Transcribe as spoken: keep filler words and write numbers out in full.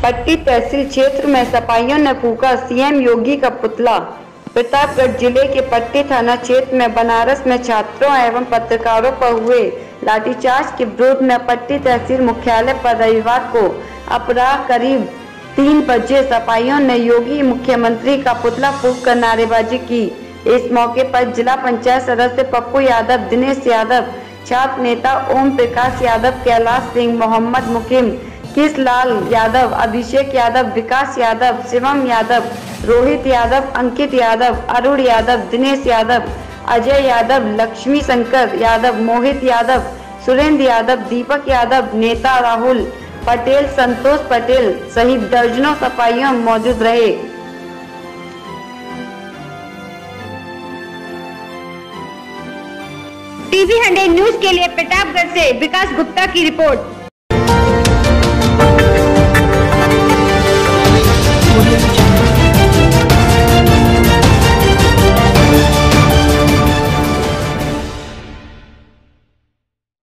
पट्टी तहसील क्षेत्र में सपाइयों ने फूका सीएम योगी का पुतला। प्रतापगढ़ जिले के पट्टी थाना क्षेत्र में बनारस में छात्रों एवं पत्रकारों पर हुए लाठीचार्ज के विरोध में पट्टी तहसील मुख्यालय पर रविवार को अपराह करीब तीन बजे सपाइयों ने योगी मुख्यमंत्री का पुतला फूंक कर नारेबाजी की। इस मौके पर जिला पंचायत सदस्य पप्पू यादव, दिनेश यादव, छात्र नेता ओम प्रकाश यादव, कैलाश सिंह, मोहम्मद मुकीम, किसलाल यादव, अभिषेक यादव, विकास यादव, शिवम यादव, रोहित यादव, अंकित यादव, अरुण यादव, दिनेश यादव, अजय यादव, लक्ष्मी शंकर यादव, मोहित यादव, सुरेंद्र यादव, दीपक यादव, नेता राहुल पटेल, संतोष पटेल सहित दर्जनों सपाइयों मौजूद रहे। टीवी हंड्रेड न्यूज के लिए प्रतापगढ़ से विकास गुप्ता की रिपोर्ट।